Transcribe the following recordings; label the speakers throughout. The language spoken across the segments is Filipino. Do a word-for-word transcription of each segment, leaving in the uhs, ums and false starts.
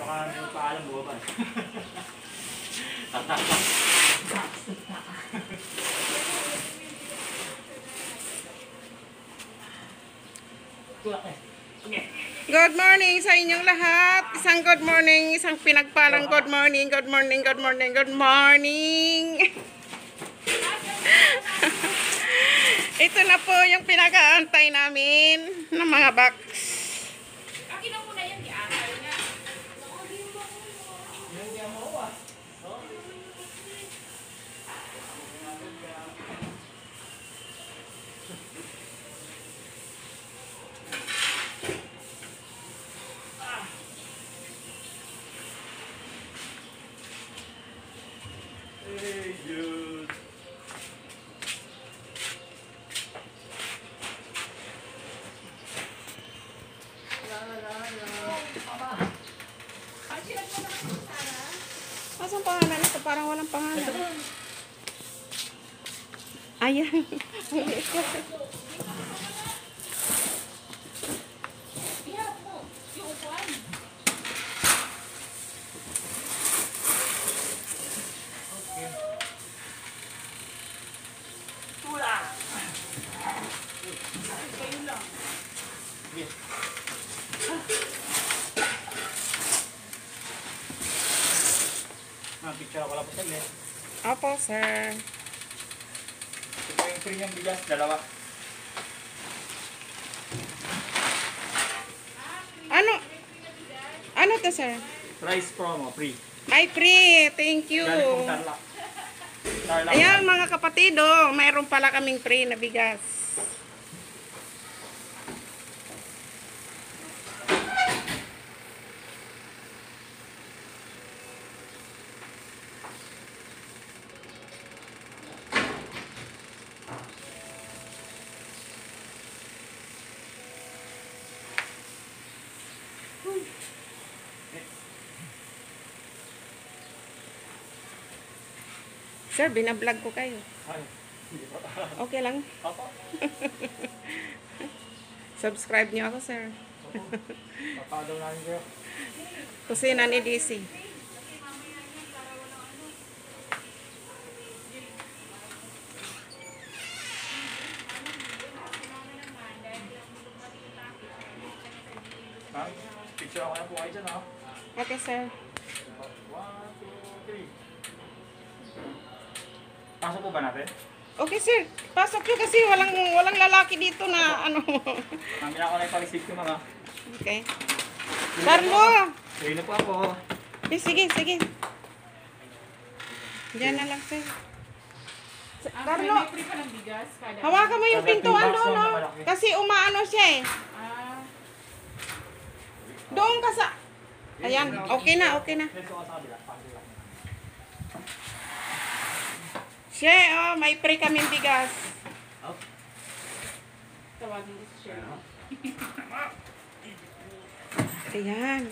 Speaker 1: Baka may paalam mo ba?
Speaker 2: Good morning sa inyong lahat. Isang good morning, isang pinagpalang good morning, good morning, good morning, good morning. Ito na po yung pinag-aantay namin ng mga box.
Speaker 3: Akin na muna yan, i-akal niya.
Speaker 1: Hey, dude.
Speaker 2: Masang pangalan ito? Parang walang pangalan. Ayan.
Speaker 3: Iharap mo, yung upuan.
Speaker 1: Tulang!
Speaker 3: Kayo lang.
Speaker 1: Sige. Ah, picture ako lang po saglit.
Speaker 2: Opo, sir.
Speaker 1: Ito yung free niyang bigas, dalawa.
Speaker 2: Ano? Ano to, sir?
Speaker 1: Price promo, free.
Speaker 2: Ay, free. Thank you.
Speaker 1: Galing pong Tarlac. Tarlac.
Speaker 2: Ayan, mga kapatid, oh, mayroon pala kaming free na bigas. Sir, binablog ko kayo.
Speaker 1: Ay, hindi po.
Speaker 2: Okay lang.
Speaker 1: Opo.
Speaker 2: Subscribe niyo ako, sir.
Speaker 1: Opo. Papadaw namin kayo.
Speaker 2: Kusina ni D C.
Speaker 1: Ma'am, picture ako na po kayo dyan, ha?
Speaker 2: Okay, sir.
Speaker 1: One, two, three. Pasok po ba natin?
Speaker 2: Okay, sir. Pasok nyo kasi walang walang lalaki dito na ano.
Speaker 1: Mamila ko na yung pag-receive ko, mga.
Speaker 2: Okay. Carlo!
Speaker 1: Sige na po ako.
Speaker 2: Eh, sige, sige. Diyan na lang, sir.
Speaker 3: Ah,
Speaker 2: Carlo,
Speaker 3: may free pa ng bigas. Kada.
Speaker 2: hawakan mo yung
Speaker 1: Kada
Speaker 2: pintuan
Speaker 1: two
Speaker 2: doon,
Speaker 1: box,
Speaker 2: no?
Speaker 1: one malaki.
Speaker 2: Kasi umaano siya eh.
Speaker 3: Ah,
Speaker 2: Doon ka sa... Ayan, okay na, okay na.
Speaker 1: Let's go sa kabila. Pakabila.
Speaker 2: Siya, oh, may free kaming bigas.
Speaker 1: Up.
Speaker 3: tawagin ko si Shirley.
Speaker 2: Ayan.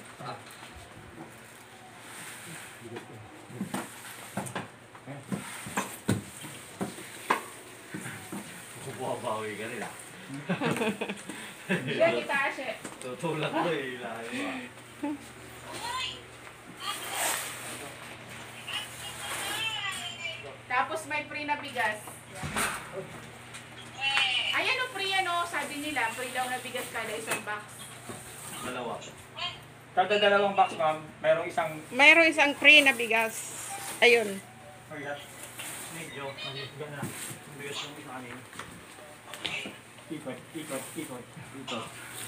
Speaker 1: Bumabawi ka nila.
Speaker 3: Siya, kita siya.
Speaker 1: Tutulak ko eh. Lahat mo.
Speaker 3: Tapos may free na bigas. Ayan o, free ano, sabi nila, free daw na bigas kada isang box.
Speaker 1: Dalawa. Kada dalawang box, ma'am, mayroong isang...
Speaker 2: Mayroong isang free na bigas. Ayun.
Speaker 1: Magat. Medyo. Magat na. Bigas yung isa kanina. Ikot, ikot, ikot. Ikot.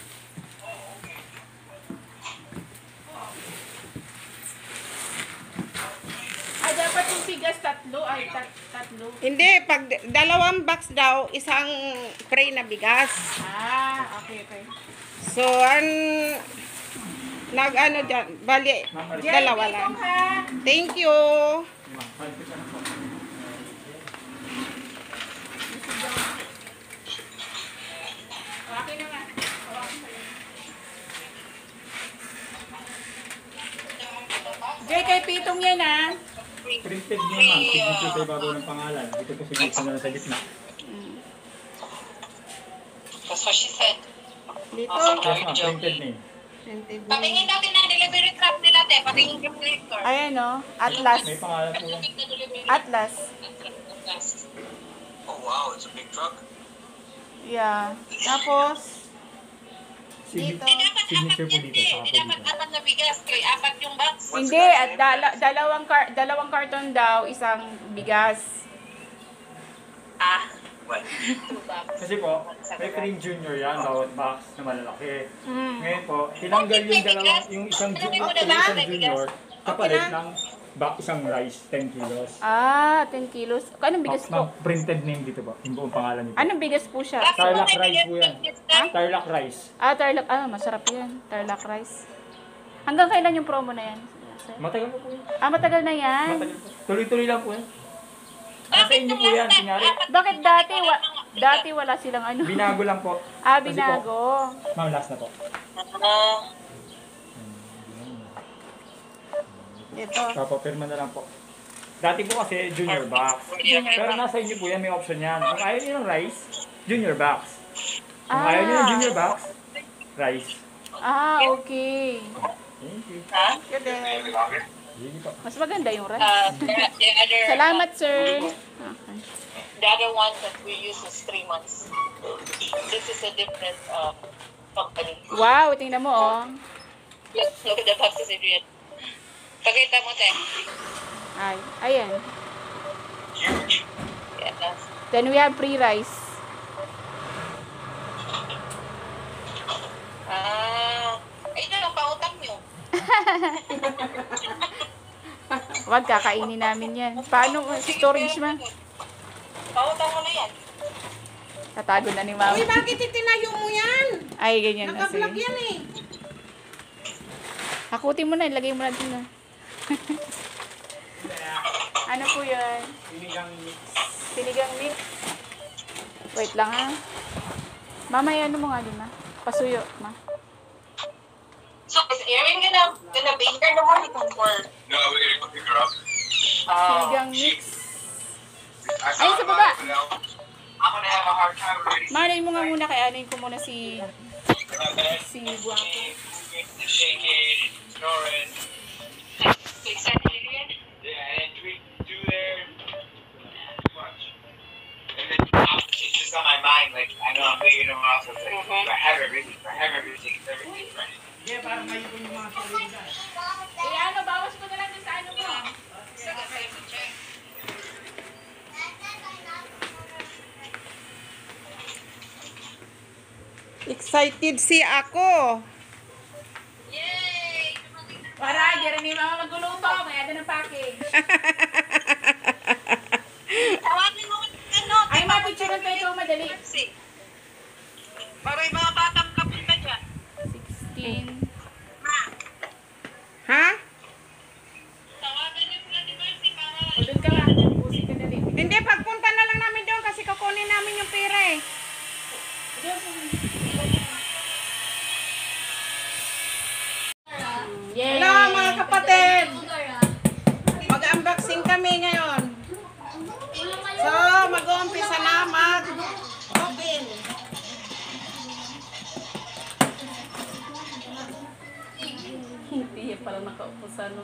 Speaker 3: Ah, dapat yung bigas tatlo, ay tat, tatlo.
Speaker 2: Hindi, pag dalawang box daw, isang free na bigas.
Speaker 3: Ah, okay, okay.
Speaker 2: So, ang nag-ano dyan, bali, dalawa
Speaker 3: Jay,
Speaker 2: lang.
Speaker 3: dito ka.
Speaker 2: Thank you.
Speaker 1: Ma'am, palpit ka na po.
Speaker 3: Okay na nga. Hawakan ko lang. Jay, kay Pitong yan ah.
Speaker 1: Printed niya, ma'am. Signature sa ibabaw ng pangalan. Dito po signature na lang sa gitna.
Speaker 4: That's what she said.
Speaker 2: Dito.
Speaker 1: Yes, ma'am. Printed name.
Speaker 2: Printed
Speaker 4: Patingin
Speaker 2: na.
Speaker 4: natin ang delivery truck nila, te. patingin ka collector.
Speaker 2: Ayan o, Atlas.
Speaker 1: May pangalan po yan.
Speaker 2: Atlas.
Speaker 4: Oh wow, it's a big truck.
Speaker 2: Yeah. Tapos,
Speaker 1: Sign-
Speaker 2: Dito.
Speaker 1: Signature po dito. Saka po
Speaker 4: Hindi dapat
Speaker 1: dito.
Speaker 4: apat na bigas, kay apat yung box.
Speaker 2: hindi, at dala- dalawang, kar- dalawang karton daw, isang bigas.
Speaker 4: Ah, what? Two box.
Speaker 1: Kasi po, may cream junior yan, bawat box na malalaki.
Speaker 2: Mm.
Speaker 1: Ngayon po, tinanggal yung dalawang, yung isang, ju- yung isang junior, kapalit ng box, isang rice, ten kilos.
Speaker 2: Ah, ten kilos. Anong bigas
Speaker 1: Ma'am,
Speaker 2: po?
Speaker 1: printed name dito po, yung buong pangalan nito.
Speaker 2: Anong bigas po siya?
Speaker 1: Tarlac rice po yan.
Speaker 4: Ha?
Speaker 1: Tarlac rice.
Speaker 2: Ah, tarlac. Ah, masarap yan. Tarlac rice. Hanggang kailan yung promo na yan?
Speaker 1: Matagal po po yan.
Speaker 2: Ah, matagal na yan.
Speaker 1: Matagal po. Tuloy-tuloy lang po yan. Nasa inyo po yan, kunyari.
Speaker 2: Bakit dati, wa dati wala silang ano?
Speaker 1: Binago lang po.
Speaker 2: Ah,
Speaker 1: Kasi po,
Speaker 2: binago.
Speaker 1: ma'am, last na po.
Speaker 4: Ah,
Speaker 2: Ito.
Speaker 1: Papapirma na lang po. Dati po kasi junior box. Pero nasa inyo po yan, may option yan. Kung ayaw nyo ng rice, junior box. Kung ayaw nyo ng junior box, rice.
Speaker 2: Ah, okay.
Speaker 1: Thank you.
Speaker 4: ha?
Speaker 2: Good day.
Speaker 1: Sige po.
Speaker 2: Mas maganda yung rice.
Speaker 4: Uh, the, the other,
Speaker 2: Salamat, sir. Okay.
Speaker 4: the other one that we use is three months. This is a different uh, company.
Speaker 2: Wow, tingnan mo, oh.
Speaker 4: Look, look at the boxes, Adrian. Pakita mo, te.
Speaker 2: Ay, ayan.
Speaker 4: Yeah, that's,
Speaker 2: Then we have free rice.
Speaker 4: ah, ay, na lang, pautang nyo.
Speaker 2: Wag, kakainin namin yan. Paano storage ma?
Speaker 4: Pautang mo na yan.
Speaker 2: Tatago na ni mama.
Speaker 5: Uy, bakit itinayo mo yan?
Speaker 2: Ay, ganyan na
Speaker 5: Nakablog
Speaker 2: sige.
Speaker 5: yan eh.
Speaker 2: Hakutin mo na, ilagay mo na din na. Ano po yan?
Speaker 1: Sinigang mix.
Speaker 2: Sinigang mix. Wait lang ha. Mamaya ano mo nga din ma? Pasuyo ma.
Speaker 4: So, is Erin gonna, gonna be here in the morning or?
Speaker 6: No, we're gonna go pick her up.
Speaker 4: Uh,
Speaker 2: Sinigang mix.
Speaker 6: I
Speaker 2: Ayun sa baba.
Speaker 6: I'm gonna have a hard time already.
Speaker 2: Mahalin mo nga muna kay anin ko muna si si Guapo.
Speaker 6: Shaking, snoring.
Speaker 4: excited, Adrian?
Speaker 6: Yeah, and we do there too much. And then it's just on my mind, like I know I'm leaving tomorrow, so it's like
Speaker 4: Mhm.
Speaker 6: if I have everything, if I have everything, it's everything, right?
Speaker 3: Eh, ano, bawas ko na lang din sa ano mo.
Speaker 2: Excited si ako.
Speaker 4: Yay!
Speaker 3: Para, di rin ni mama magluluto. May ada ng package.
Speaker 4: Tawagin mo ano?
Speaker 3: Ay, mapicturean ko ito madali.
Speaker 4: Taxi. Para yung mga batang kapunta dyan.
Speaker 2: sixteen.
Speaker 4: Ma,
Speaker 5: Ha?
Speaker 4: tawagan niyo sila ni Mercy para...
Speaker 3: O, doon ka nga. Pusing ka dali.
Speaker 5: Hindi, pagpunta na lang namin doon kasi kukunin namin yung pera eh.
Speaker 3: Yay!
Speaker 5: Hello mga kapatid! Mag-unboxing kami ngayon. So, mag-uumpisa na mag-open.
Speaker 2: Hindi parang nakaupo sa ano.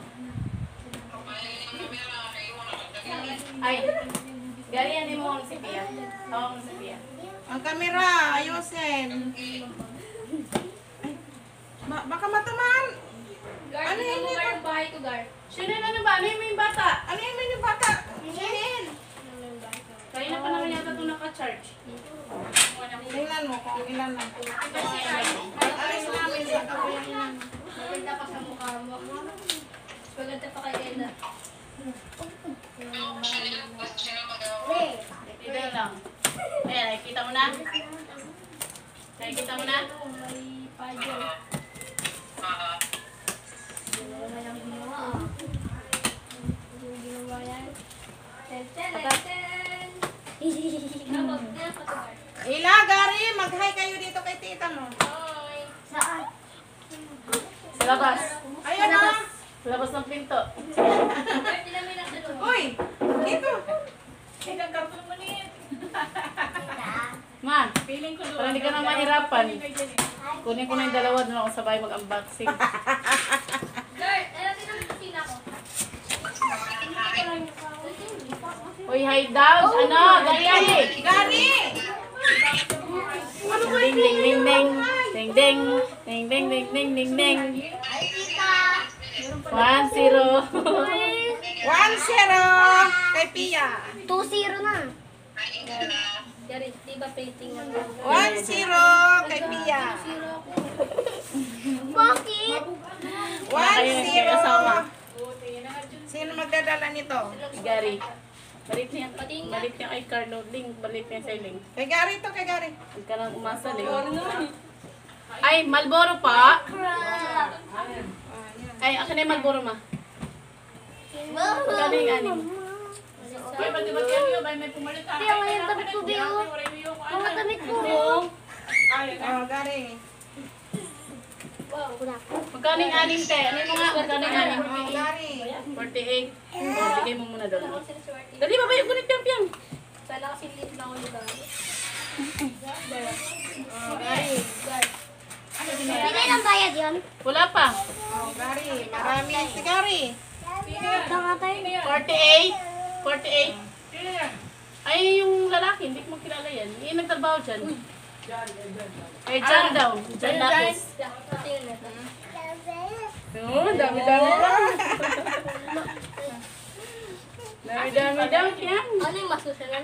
Speaker 3: Ay, ganyan mo si Pia. Tawag mo si Pia.
Speaker 5: Ang kamera, ayusin. Ay, ba- baka mataman.
Speaker 3: Gar,
Speaker 5: Ano
Speaker 3: tingnan
Speaker 5: yun
Speaker 3: mo
Speaker 5: yun?
Speaker 3: Gar, yung bahay ko, Gar. Sino na ano ba? Ano yung may bata?
Speaker 5: Ano yung menu bata? Sinin.
Speaker 3: Kaya na pa naman yata ito naka-charge.
Speaker 5: Tingnan mo kung ilan na.
Speaker 3: Kasi ay,
Speaker 5: Alis namin sa kabuyan.
Speaker 7: Maganda pa sa mukha mo. Maganda pa kay Ella.
Speaker 3: ito lang. Ayan, nakikita mo na? Nakikita mo na?
Speaker 7: May paddle. Wala lang ginawa. Yung ginawa yan. Ten, ten, ten. Kapag na, patugar.
Speaker 5: Ila, Gary, mag-hi kayo dito kay tita mo.
Speaker 7: Hoy. Saan?
Speaker 3: Sa labas.
Speaker 5: Ayun na.
Speaker 3: Sa labas ng pinto.
Speaker 7: Pwede namin lang sa loob.
Speaker 5: Uy, dito.
Speaker 3: Ikaw, karton mo niyan. Ma, feeling ko doon. Para hindi ka na mahirapan. Kunin ko na yung dalawa, doon ako sabay mag-unboxing.
Speaker 7: Lord, ano din
Speaker 3: Okay, down. Ano? Ganyan eh.
Speaker 2: Gary!
Speaker 3: Ding, ding, ding, ding. Ding, ding. Ding, ding, ding, ding, ding, ding. One, zero.
Speaker 2: one zero kay Pia.
Speaker 7: two zero na. Dari, di ba painting na?
Speaker 2: one zero kay Pia.
Speaker 7: Bakit?
Speaker 2: one
Speaker 3: Kayo,
Speaker 2: zero.
Speaker 3: kayo kasama.
Speaker 2: Sino magdadala nito?
Speaker 3: Gary. Balik niya. Balik niya kay Carlo. Ling, balik niya sa Ling.
Speaker 2: Kay Gary to, kay Gary.
Speaker 3: Huwag ka nang umasa, Ling. Ay, Malboro pa. Ay, akin na yung Malboro, ma. Kano yung anim? Ay, bati-bati yan yun. Ay, may pumalit ka.
Speaker 7: Kaya ngayon damit ko, Biyo. Mga damit ko.
Speaker 2: Oh, Gary.
Speaker 3: Magkano yung anim, te? Ano yung mga? Magkano yung anim?
Speaker 2: Oh, Gary.
Speaker 3: forty-eight. Oh, bigay mo muna doon. Dali, babayo. Gunit piyang piyang.
Speaker 7: Sana kasi late na ako nito.
Speaker 2: Oh, Gary.
Speaker 7: Pili ng bayad yun?
Speaker 3: Wala pa.
Speaker 2: Oh, Gary. Marami si Gary.
Speaker 7: Ito nga tayo.
Speaker 3: forty-eight. forty-eight. Ay, yung lalaki, hindi ko magkilala yan. Yung nagtrabaho dyan. Eh, John daw. John Lapis.
Speaker 7: Pati yun ito.
Speaker 3: Oo, dami-dami pa. Dami-dami daw yan.
Speaker 7: Ano yung mas susunod?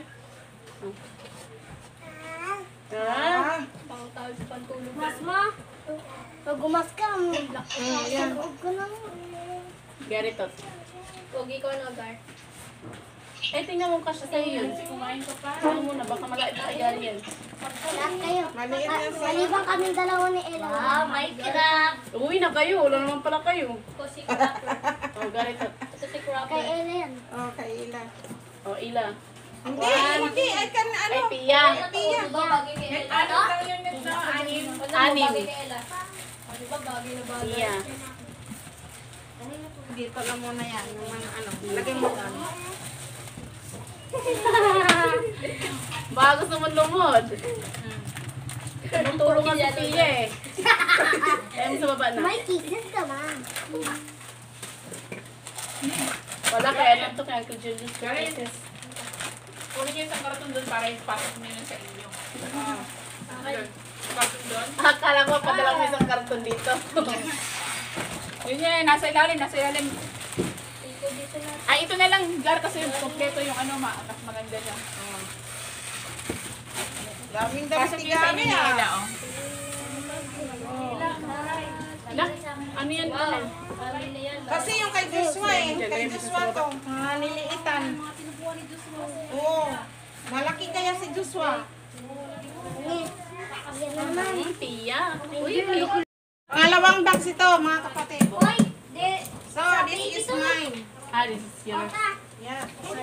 Speaker 3: Ah,
Speaker 7: Pang tawag sa pantulog. Mas ma? Pag gumas ka, huwag ko na.
Speaker 3: Garito.
Speaker 7: Pogi ko na, Gar.
Speaker 3: Eh, tingnan mo kasi sa'yo yun. Kumain ka pa. Ano muna, baka malait na kay Gary yan.
Speaker 7: Lahat kayo.
Speaker 2: Maliit
Speaker 7: Ah,
Speaker 2: na sa...
Speaker 7: Maliban kami dalawa ni Ella. Ah, may crack.
Speaker 3: Uwi na kayo. Wala naman pala kayo.
Speaker 7: Ito si crack.
Speaker 3: Oh, Garito.
Speaker 7: Ito si crack. Kay Ella yan.
Speaker 2: Oh, kay Ila.
Speaker 3: Oh, Ila.
Speaker 2: Hindi, hindi. Ay, kan, ano?
Speaker 3: Ay, Pia.
Speaker 7: Pia. Diba bagay kay Ella? Ano?
Speaker 3: Anim.
Speaker 7: Anim. Bagay kay Ella. O, diba bagay na bagay?
Speaker 3: Pia.
Speaker 2: Dito lang muna yan. Yung mga ano. Lagay mo doon.
Speaker 3: Baka gusto mo lumod. Tumutulong nga si Pia eh. Kaya mo sa baba na.
Speaker 7: May kisses ka ba?
Speaker 3: Wala kaya lang to kaya kay Julius Curtis.
Speaker 8: Kunin niyo yung karton doon para ipasok niyo yun sa inyo. Yun. Karton doon.
Speaker 3: Akala ko padalang may isang karton dito.
Speaker 8: Yun yan, nasa ilalim, nasa ilalim. Ay, ito na lang, Gar, kasi kompleto yung ano, ma mas maganda siya.
Speaker 2: Daming damit
Speaker 8: Pasok
Speaker 2: ni
Speaker 8: niyo sa
Speaker 2: Gary,
Speaker 8: inyo ni Ella,
Speaker 2: ah.
Speaker 8: oh.
Speaker 3: Ala, ano yan pala?
Speaker 2: Kasi yung kay Joshua eh. Kay Joshua to. Ah, niliitan. Oo. Malaki kaya si Joshua.
Speaker 7: Yan naman.
Speaker 3: Hmm, Pia. Uy, Pia.
Speaker 2: Pangalawang box ito, mga kapatid.
Speaker 7: Hoy! De!
Speaker 2: So, this is mine.
Speaker 3: Ah, this is yours.
Speaker 2: Yeah.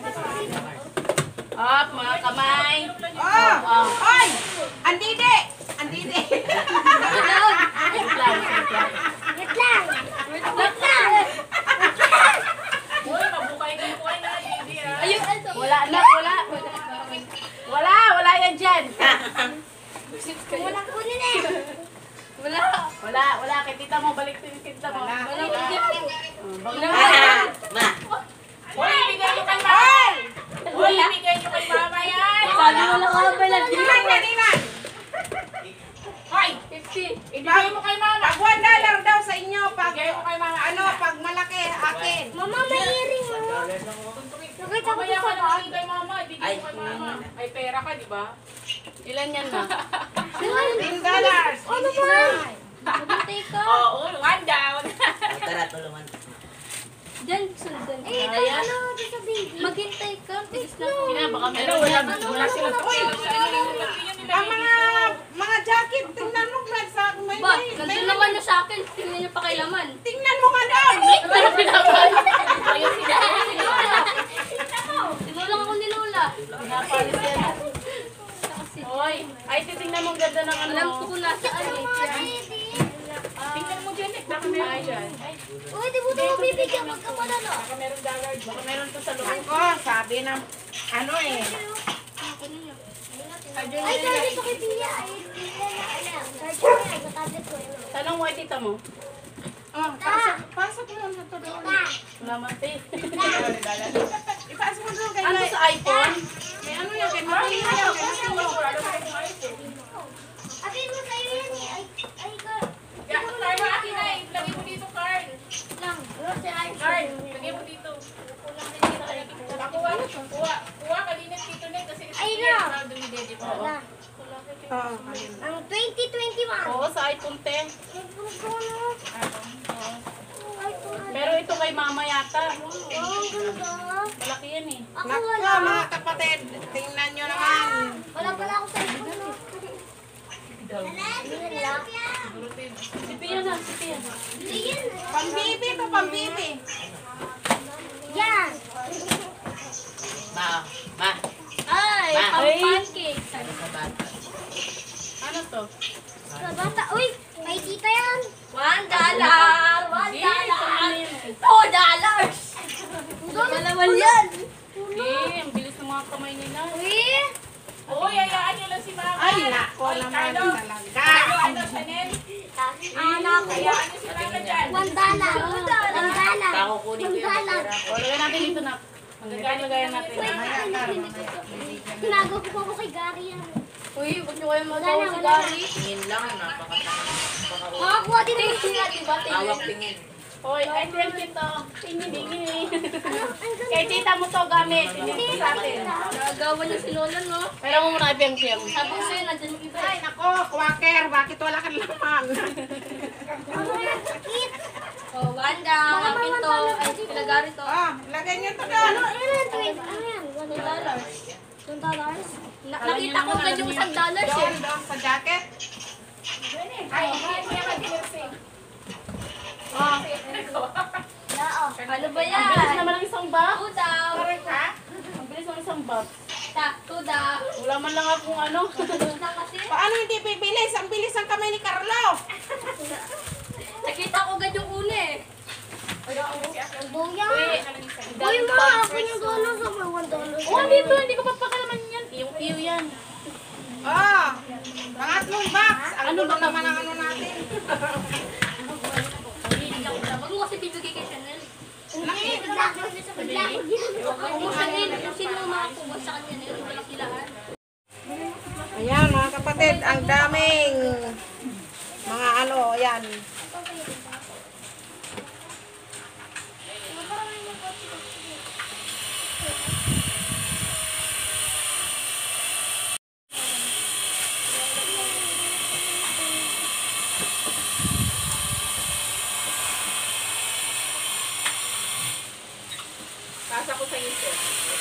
Speaker 3: Up, mga kamay.
Speaker 2: Oh!
Speaker 3: Oh.
Speaker 2: Oy! Andide! Andide!
Speaker 3: Wait lang, wait lang.
Speaker 7: Wait lang! Wait lang!
Speaker 8: Uy, mabukay ka po na, hindi ah.
Speaker 3: Ayun, wala na, wala. Wala, wala yan dyan.
Speaker 7: Walang kunin eh!
Speaker 3: Wala. Wala, wala. Kay tita mo, balik to yung tita mo.
Speaker 2: Wala.
Speaker 3: Wala.
Speaker 8: Uy, ibigay niyo kay mama. Uy, ibigay niyo kay mama yan.
Speaker 3: Sabi mo lang ako pala.
Speaker 2: Ilan yan, ilan?
Speaker 8: Hoy,
Speaker 3: fifty.
Speaker 8: ibigay mo kay mama.
Speaker 2: Pag one dollar daw sa inyo, pag
Speaker 8: Ibigay mo kay mama.
Speaker 2: ano, pag malaki, akin.
Speaker 7: Mama, may earring mo! Nakita ko
Speaker 8: Mamaya
Speaker 7: sa
Speaker 8: ka
Speaker 7: bag.
Speaker 8: naman kay mama. Ibigay mo kay mama. Ay, pera ka, di ba?
Speaker 3: Ilan yan na?
Speaker 2: ten dollars.
Speaker 7: Ano
Speaker 2: This is
Speaker 7: ba?
Speaker 2: mine.
Speaker 7: Mabuntay ka.
Speaker 8: Oo, one down.
Speaker 9: Tara, tulungan.
Speaker 7: Diyan, sundan. Eh, ito yung ano, ito sa baby. Maghintay ka. Please na po.
Speaker 3: Kina, baka
Speaker 8: Ano,
Speaker 3: meron
Speaker 8: wala,
Speaker 3: yan.
Speaker 8: wala silang
Speaker 2: Uy, ang mga mga jacket, tingnan mo, Brad, sa may
Speaker 7: Ba,
Speaker 2: may-
Speaker 7: nandun
Speaker 2: may-
Speaker 7: naman na sa akin. Tingnan niyo pa kay laman.
Speaker 2: Tingnan mo nga doon.
Speaker 3: Pero pinapalit. Ayun sila.
Speaker 7: Tinulang ako ni Lola.
Speaker 3: Pinapalit yan. Hoy, ay titingnan mo ang ganda ng ano.
Speaker 7: Alam ko kung nasaan eh.
Speaker 8: Tingnan mo dyan, eh. Baka meron dyan.
Speaker 7: Uy, di mo ito mabibigyan. Huwag ka pala no.
Speaker 8: Baka meron dollar.
Speaker 3: Baka meron to sa loob.
Speaker 2: Ako, sabi ng, ano eh,
Speaker 7: Ay, charger ko kay Pia. Ay, Pia na alam. Charger ko yan. Sa tablet ko. Ano?
Speaker 3: Tanong mo ay tita mo.
Speaker 2: oh, pasok, pasok mo na to doon.
Speaker 3: Salamat eh.
Speaker 2: Ipasok mo doon kay
Speaker 3: Ano
Speaker 2: Lai.
Speaker 3: sa iPhone?
Speaker 2: Oo.
Speaker 7: Ang twenty twenty-one.
Speaker 3: Oo, sa iPhone ten.
Speaker 7: Ano?
Speaker 3: Pero ito kay mama yata.
Speaker 7: Oh, ang ganda.
Speaker 3: Malaki yan eh.
Speaker 7: Ako
Speaker 2: Naku,
Speaker 7: wala.
Speaker 2: mga kapatid, tingnan nyo naman.
Speaker 7: Wala pala ako sa ipon. Wala.
Speaker 3: Si Pia na, si Pia.
Speaker 7: Yan.
Speaker 2: Pambibi to, pambibi.
Speaker 7: Yan.
Speaker 4: Ma, ma,
Speaker 7: Ay,
Speaker 4: Ma.
Speaker 7: pang
Speaker 3: Ay.
Speaker 7: pancake.
Speaker 4: sa bata.
Speaker 3: Ano to?
Speaker 7: Sa bata. Uy, may tita yan. One dollar. One
Speaker 3: Eh, ito
Speaker 7: dollar.
Speaker 3: na yun.
Speaker 7: Two dollars. Dalawan yan.
Speaker 3: Eh, ang bilis ng mga kamay nila.
Speaker 7: Uy.
Speaker 8: Oo, yayaan niyo lang si Mama.
Speaker 2: Ay, nako
Speaker 8: Oy,
Speaker 2: naman
Speaker 8: Carlo.
Speaker 2: talaga.
Speaker 8: Carlo, ano, Chanel?
Speaker 7: Anak.
Speaker 8: Hayaan niyo si Mama dyan.
Speaker 7: One dollar. One dollar.
Speaker 4: Kakukunin ko
Speaker 7: One
Speaker 4: yung
Speaker 7: dollar.
Speaker 4: pera.
Speaker 3: O, lagyan natin dito na. Lagyan natin.
Speaker 7: Tinago ko po kay Gary yan.
Speaker 3: Uy, huwag niyo kayo
Speaker 7: Wala
Speaker 3: magawa
Speaker 7: na,
Speaker 3: si
Speaker 7: wala
Speaker 3: Gary.
Speaker 4: Tingin lang, napakasama.
Speaker 7: Makakuha din ang sila, di ba?
Speaker 4: Hawak tingin.
Speaker 3: Hoy, ay thank you to. Tinibigay. Kay tita mo to gamit. Tinibigay sa atin.
Speaker 7: Nagawa niyo si Lola, no?
Speaker 3: Pero mo muna I P M Q M.
Speaker 7: Sabi ko sa'yo, nandyan yung iba.
Speaker 2: Ay, nako, quaker, bakit wala kang laman?
Speaker 7: Oh, Wanda, akin to. Ay, kila Gary to.
Speaker 2: Oh, lagay nyo to doon.
Speaker 7: Ano, ano yan? Twin, ano yan? One dollars. One dollars? Na- nakita ko agad yung isang dollars eh.
Speaker 2: Doon, doon, sa jacket.
Speaker 8: Ay, hindi ko naman ginursing.
Speaker 2: Oh,
Speaker 7: Oo. Ano ba
Speaker 3: Ang bilis
Speaker 7: yan?
Speaker 3: naman ng isang box.
Speaker 7: Two daw.
Speaker 2: ha?
Speaker 3: Ang bilis ng isang box.
Speaker 7: Ta, two daw.
Speaker 3: Wala man lang akong ano.
Speaker 7: Two na kasi.
Speaker 2: Paano hindi bibilis? Ang bilis ang kamay ni Carlo.
Speaker 7: Nakita ko agad yung una eh. Ang buya.
Speaker 3: Uy,
Speaker 7: Uy, ma, ako yung dollars sa may one dollar.
Speaker 3: Oh, dito. Hindi ko papakalaman yan. Iyong-iyo yan.
Speaker 2: Oh, pangatlong box. Ang
Speaker 3: Ano
Speaker 2: gulo
Speaker 3: ba
Speaker 2: naman ang ano natin.
Speaker 7: Wag mo kasi bibigay kay Chanel.
Speaker 2: Laki.
Speaker 7: Ako mo Chanel, kung sino ang makakuha sa kanya na yun, walang kilaan.
Speaker 2: Ayan, mga kapatid, ang daming mga ano, ayan.
Speaker 8: Pasa ko sa iyo, sir.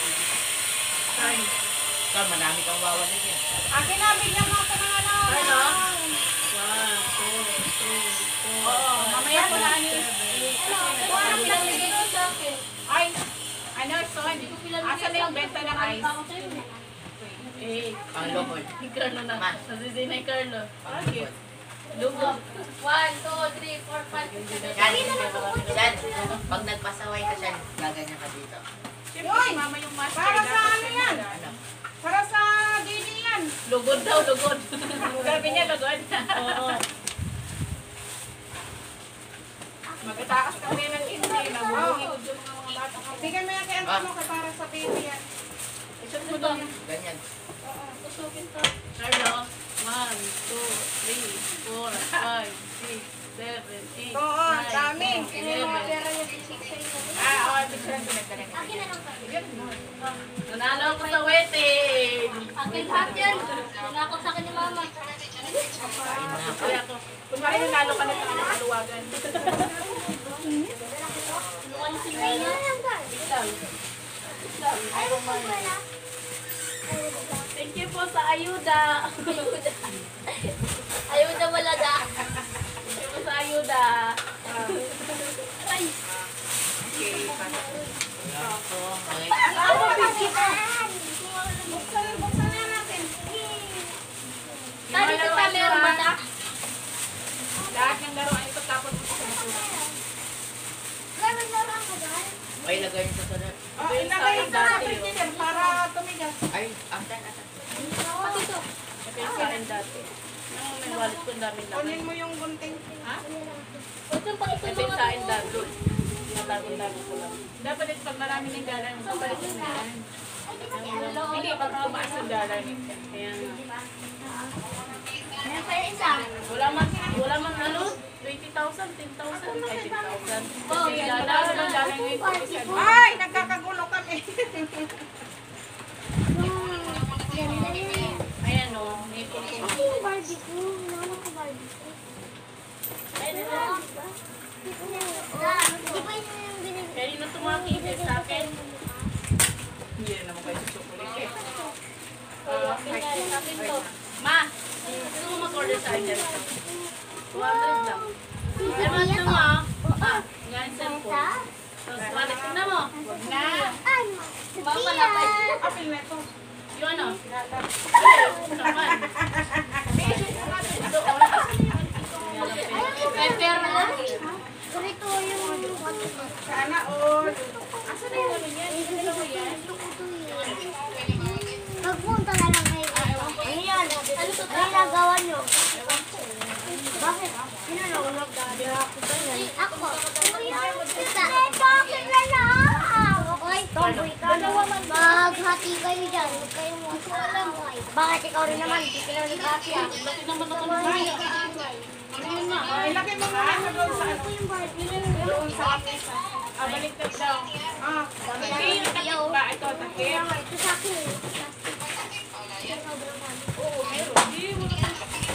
Speaker 4: Saan, marami kang wawalan yan.
Speaker 2: Akin na, bigyan mo ako ng ano.
Speaker 3: Ano?
Speaker 2: One, two, three, four.
Speaker 8: Oo, mamaya ko na ani.
Speaker 7: Ano pinamigay ko sa akin?
Speaker 8: Ay, ano, son? Asan na yung benta ng ice?
Speaker 3: Eh,
Speaker 4: Ang lukol.
Speaker 3: ni Carlo na.
Speaker 4: Ma.
Speaker 3: Nasisinay Carlo.
Speaker 4: Bakit?
Speaker 3: Lugo.
Speaker 7: One, two, three, four, five, six, seven.
Speaker 4: Yan, yan. Pag nagpasaway ka siya, gaganyan ka dito.
Speaker 8: Siyempre, si Mama yung master.
Speaker 2: Para sa
Speaker 8: dapat
Speaker 2: ano yan?
Speaker 4: Ano?
Speaker 2: Para sa dili yan.
Speaker 3: Lugod daw, lugod.
Speaker 8: Sabi niya, lagod.
Speaker 3: Oo.
Speaker 8: Magkatakas kami ng hindi. Nabubuhigod yung mga bata kami.
Speaker 2: Bigyan mo yan kay Antonio ka para sa baby yan.
Speaker 3: Isot mo to.
Speaker 4: Ganyan.
Speaker 3: Tusukin to. Carlo. One, two, three, four, five, six, seven, eight,
Speaker 2: Oo,
Speaker 3: nine,
Speaker 2: dami.
Speaker 3: ten, eleven.
Speaker 8: Ah, oo, bigyan ko na talaga.
Speaker 7: Akin na lang kami.
Speaker 3: Nanalo ko sa wedding.
Speaker 7: Akin lahat yan. Nanakot sa akin ni Mama.
Speaker 3: Kaya ako.
Speaker 8: Kung bakit nanalo ka na sa mga kaluwagan.
Speaker 7: Ano si Maya?
Speaker 3: Thank you po sa ayuda.
Speaker 7: Ayuda wala da.
Speaker 3: Thank you po sa ayuda. Ay.
Speaker 2: Buksan, buksan na natin.
Speaker 7: Tadi kita meron ba na?
Speaker 8: Lahat ng laruan ito tapos mo sa
Speaker 7: Meron na lang ka
Speaker 4: Ay, lagay niyo sa sunod.
Speaker 2: Oh, ilagay ito sa fridge din para tumigas.
Speaker 4: Ay, asan, asan.
Speaker 7: Pati to.
Speaker 3: Ito yung sa akin dati. Nang may wallet ko ang dami lang.
Speaker 2: Kunin mo yung gunting.
Speaker 3: Ha?
Speaker 7: Ito yung pati
Speaker 3: Ito yung sa akin dati. Natago-tago ko lang.
Speaker 8: Dapat ito pag marami ng galang, kapalit mo na yan. Hindi, pag tumaas ang galang.
Speaker 3: Kaya nga.
Speaker 7: Meron pa yung isa.
Speaker 3: Wala man, wala man ano? twenty thousand, ten thousand, ay ten thousand.
Speaker 7: Oh,
Speaker 3: Kasi
Speaker 7: yan.
Speaker 3: galang lang galang yung ipag-isa.
Speaker 2: Ay, nagkakagulo kami.
Speaker 3: Ayan o, may ipag
Speaker 7: ko. Hinahanap ko Barbie ko.
Speaker 3: Ay,
Speaker 7: Di
Speaker 3: nila.
Speaker 7: ba? Di ba yun yung binigay?
Speaker 3: Kanino tumakibig sa akin?
Speaker 8: Hindi na naman kayo sa chocolate eh.
Speaker 3: Uh, Pinari sa akin to. Ma, gusto mo mag-order sa akin? two hundred lang. Ano ito mo? Ah, yan yung cellphone. Tapos, balik na mo.
Speaker 8: Huwag na.
Speaker 7: Ay,
Speaker 3: Papalapay.
Speaker 7: Sophia.
Speaker 8: Apil na ito.
Speaker 3: Yung ano? Ay, naman. Pepper na.
Speaker 7: Ganito yung...
Speaker 8: Sana all. Asa na yung ano yan?
Speaker 7: Gusto ko yan. Magpunta na lang kayo. Ano yan? Ano to? Ano nagawa nyo? Bakit? Sino na ako nagdadala? Ako. Isa. Bakit na lang? Okay, tomboy ka. Maghati kayo dyan. Huwag kayong masalam. Bakit ikaw rin naman? Hindi ka naman nag-hati ah.
Speaker 3: Bakit naman ako nagmaya? Ano yun nga?
Speaker 8: Ilagay mo muna sa doon sa
Speaker 7: Ano po yung Barbie?
Speaker 8: doon sa ah, baliktad daw. Ah, hindi yung takip ba? Ito, takip.
Speaker 7: Ito sa akin eh.
Speaker 8: Oo, meron. Hindi mo na.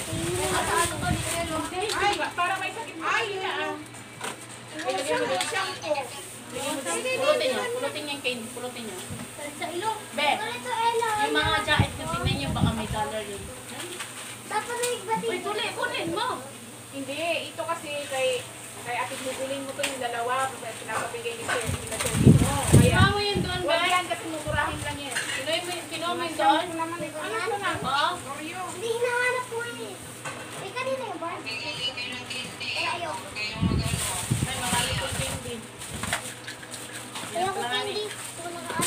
Speaker 8: Ay, para may sakit mo. Ay, yun ah. Ilagay mo yung shampoo.
Speaker 3: Pulutin niyo. Pulutin niyo yung candy. Pulutin niyo.
Speaker 7: Sa ilong.
Speaker 3: Be,
Speaker 7: Ganito, Ella.
Speaker 3: yung mga jacket na tingnan niyo baka may color yun.
Speaker 7: Dapat na igbati.
Speaker 3: Uy, tuli, kunin mo.
Speaker 8: Hindi, ito kasi kay kay Ate Bubulin mo to yung dalawa kasi pinapabigay ni Sir, ni Sir Dino. Kaya,
Speaker 3: Kinuha mo yun doon,
Speaker 8: wag
Speaker 3: Be.
Speaker 8: yan kasi mumurahin lang yan.
Speaker 3: Kinuha mo yun- kinuha mo yun doon.
Speaker 8: Ano ito na?
Speaker 3: Oo.
Speaker 8: Oreo.
Speaker 7: Hindi hinahanap ko eh. Eh, kanina yung Barbie. Eh, ayoko.
Speaker 3: Ay, marami kong candy.
Speaker 7: Ayoko candy. Gusto ko nakaan.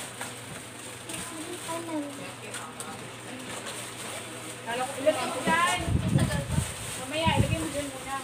Speaker 7: Ano?
Speaker 8: Kala ko ilagay mo dyan. Mamaya, ilagay mo dyan muna.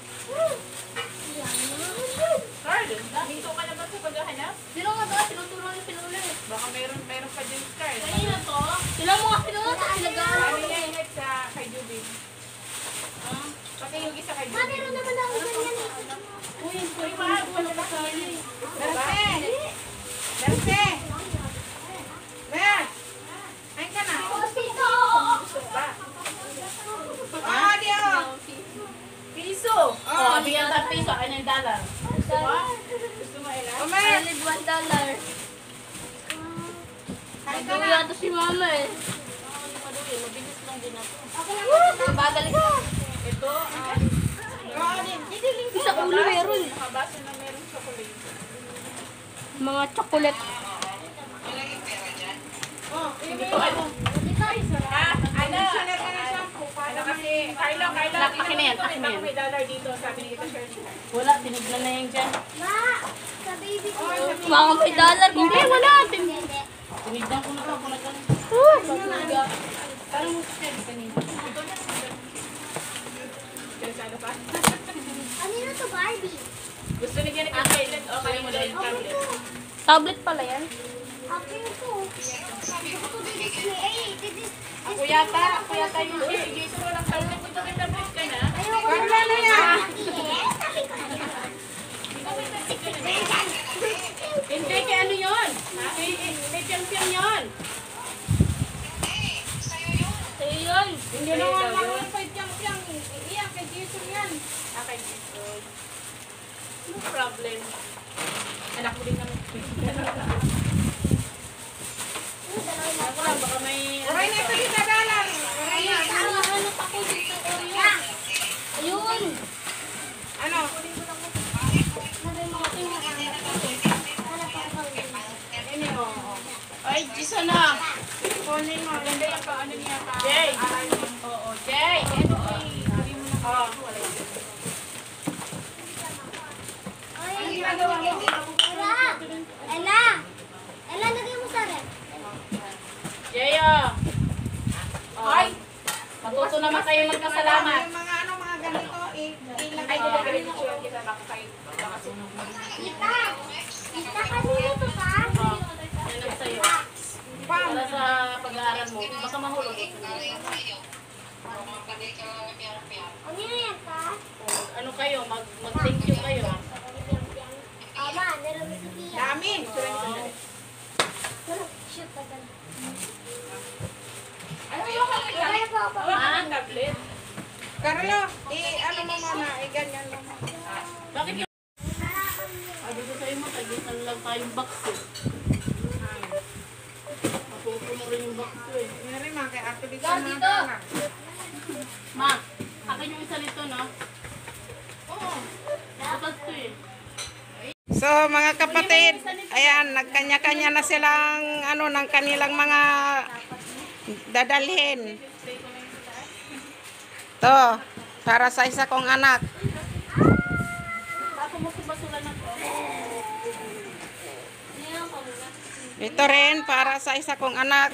Speaker 8: Carl, dito ka na ba sa paghahanap?
Speaker 3: Sino nga ba? Tinuturo niyo pinuli.
Speaker 8: Baka meron, meron pa dyan, Carl.
Speaker 3: Kanina to. Sila mo nga pinuli. Pinag-aaral.
Speaker 8: Ano yan, Ingat, sa kay Jubin.
Speaker 3: Ah.
Speaker 8: Pati yung isa kay
Speaker 7: Ma,
Speaker 8: Jubin.
Speaker 7: meron naman ako ganyan eh.
Speaker 3: Uy, uy, mahal ko na sa akin.
Speaker 8: Darse! Darse! Mer! Ayun ka na. Gusto mo ba? Ah, di oh.
Speaker 3: Piso. Oh, bigyan ka piso. Ano yung dollar?
Speaker 8: Gusto mo? Gusto mo, Ella?
Speaker 3: I need one dollar.
Speaker 8: Kain ka
Speaker 3: Nagduwi
Speaker 8: na.
Speaker 3: yata si mama eh. Oo, hindi maduwi. Mabilis lang din ako.
Speaker 7: Ako lang.
Speaker 3: Bagal ka.
Speaker 8: Ito, ah. Oo, din.
Speaker 3: Sa ulo meron.
Speaker 8: Nakabasa na meron chocolate.
Speaker 3: Mga chocolate.
Speaker 8: Oh, ito ano? Ah, ano? Ano kasi, Carlo, Carlo,
Speaker 3: Nak, akin na yan,
Speaker 8: tingnan mo
Speaker 3: akin
Speaker 8: dito,
Speaker 3: na yan.
Speaker 8: baka may dollar dito, sabi ni Tita Shirley.
Speaker 3: Wala, tinignan na yan dyan.
Speaker 7: Ma, sa baby ko.
Speaker 3: Mga may dollar. Hindi, wala.
Speaker 7: Hindi.
Speaker 3: Tinignan ko na lang kung nagkano. Parang mo siya kanina.
Speaker 8: Yan sa ano pa?
Speaker 7: Ano yun to Barbie?
Speaker 8: Gusto ni Jenny yung tablet. O, kaya mo daw yung tablet.
Speaker 3: Tablet pala yan.
Speaker 7: Akin to. Sabi ko to din. Eh, this is...
Speaker 8: Ako yata, ako yata yung si Jason walang tablet. Ito may tablet ka na.
Speaker 7: Ayoko na na yan.
Speaker 3: Hindi, kay ano yun? Kay, kay champion yun. Sa'yo yun.
Speaker 8: Hindi na nga lang kay Champion. Iyan, kay Jason yan. Ah, kay Jason.
Speaker 3: No problem.
Speaker 8: Anak mo din naman.
Speaker 3: Ako lang, baka may...
Speaker 8: Okay na ito yung dadalan. Okay na.
Speaker 3: Nakahanap ako dito sa Oreo. Ayun.
Speaker 8: Ano? Ini o.
Speaker 3: Ay, Jason na.
Speaker 8: Kunin mo. Ganda yung paano niya pa.
Speaker 3: Jay.
Speaker 8: Aral mo.
Speaker 3: Oo, Jay.
Speaker 8: Ito ay sabi mo na.
Speaker 3: Oh.
Speaker 8: Ang ginagawa mo.
Speaker 7: Ella! Ella! Ella, lagay mo sa red.
Speaker 3: Jay, oh. Oh.
Speaker 8: Ay!
Speaker 3: Matuto naman kayo magkasalamat.
Speaker 8: Yung mga ano, mga ganito, eh, ilagay ko na ganito siya kita baka kayo. Baka sunog mo.
Speaker 7: Kita! Kita kanina to pa?
Speaker 3: Oh. Yan ang sa'yo. Para sa pag-aaral mo, baka mahulog.
Speaker 7: Ano yan ka?
Speaker 3: Oh, ano kayo, mag, mag-thank you kayo.
Speaker 7: Ama, meron si Sophia.
Speaker 8: Dami!
Speaker 7: Shoot agad.
Speaker 8: Ano yung kapit
Speaker 7: Kaya po ako.
Speaker 8: Hawakan ang tablet.
Speaker 3: lang tayong box eh. Mapupuno rin yung box ko eh.
Speaker 2: Yan rin mga kay Ate Lisa
Speaker 3: Dad,
Speaker 2: mga
Speaker 3: dito.
Speaker 2: anak.
Speaker 3: Ma, akin yung isa nito, no? Oo. Dapat to eh.
Speaker 2: So mga kapatid, ayan, nagkanya-kanya na silang ano ng kanilang mga dadalhin. To, para sa isa kong anak.
Speaker 3: Ako mo basura na ko.
Speaker 2: Ito rin para sa isa kong anak.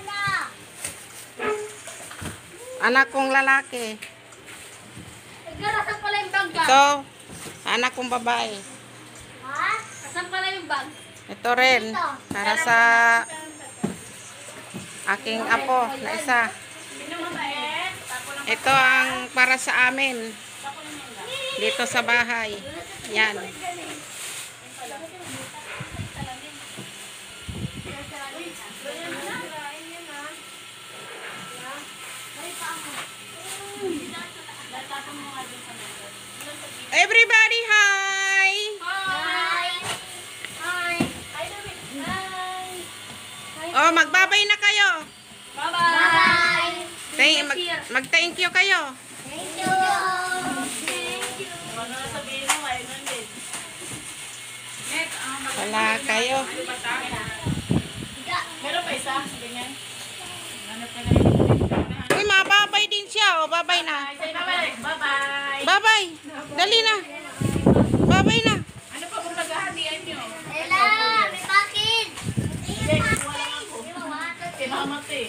Speaker 2: Anak kong lalaki.
Speaker 3: Asan pala yung bag ka?
Speaker 2: Ito, anak kong babae.
Speaker 3: Asan pala yung bag?
Speaker 2: Ito rin para sa aking apo na isa. Ito ang para sa amin dito sa bahay. Yan. Everybody, hi! Oh, magbabay na kayo.
Speaker 3: Bye-bye!
Speaker 2: Thank, mag, mag-thank you kayo.
Speaker 3: Ano na sabihin mo? Ayun nun din.
Speaker 2: Wala kayo.
Speaker 3: Meron pa isa? Ganyan.
Speaker 2: Uy, mababay din siya. O, babay na.
Speaker 3: Say bye-bye! Bye-bye!
Speaker 2: Babay. Dali na. Babay na.
Speaker 8: Ano pa kung naghahatian nyo?
Speaker 3: Kay Mamat eh.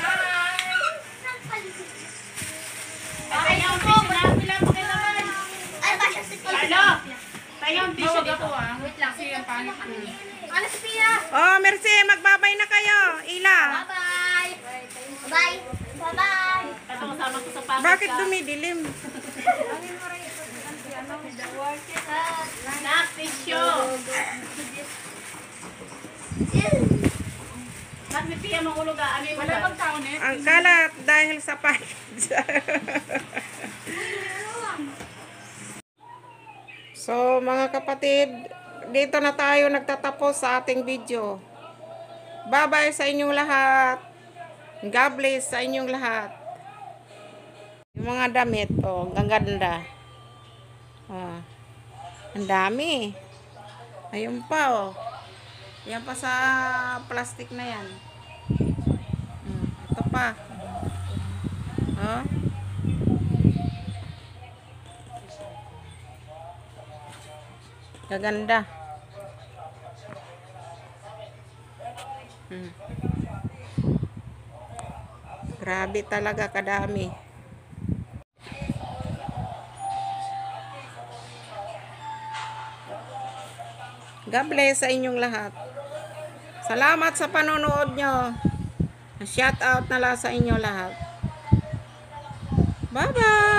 Speaker 7: Ay,
Speaker 3: Kaya yung tissue na. Pilang pa kayo naman. Ano? Kaya yung tissue
Speaker 8: Tawag
Speaker 3: dito.
Speaker 8: ako ah. Wait lang. Kasi yung pangit ko.
Speaker 7: Ano si Pia?
Speaker 2: Oh, merci. Magbabay na kayo. Ila.
Speaker 7: Bye-bye. Bye. Bye-bye.
Speaker 3: Ito kasama ko sa pasok
Speaker 2: Bakit
Speaker 3: ka.
Speaker 2: dumidilim?
Speaker 3: Nak, tissue. Nak, may piya mangulog ah. Ano yung
Speaker 8: Wala
Speaker 3: bag?
Speaker 8: bang tao net?
Speaker 2: Ang kalat dahil sa package. So, mga kapatid, dito na tayo nagtatapos sa ating video. Bye-bye sa inyong lahat. God bless sa inyong lahat. Yung mga damit, oh, ang ganda. Oh, ang dami. Ayun pa, oh. Yan pa sa plastic na yan. Hmm, ito pa. Oh. Gaganda. Hmm. Grabe talaga kadami. God bless sa inyong lahat. Salamat sa panonood nyo. Shout out na lang sa inyo lahat. Bye bye.